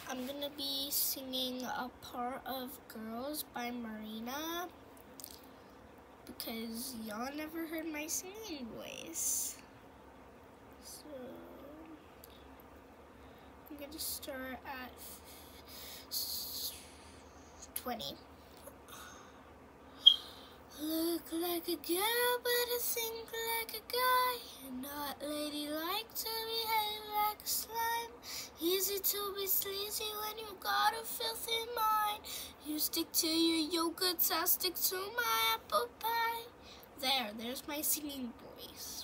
I'm gonna be singing a part of Girls by Marina because y'all never heard my singing voice. So I'm gonna start at 20. Look like a girl, but I think like a guy. Not ladylike to behave like a slime. Easy to be sleazy when you got a filthy mind. You stick to your yogurt, I'll stick to my apple pie. There's my singing voice.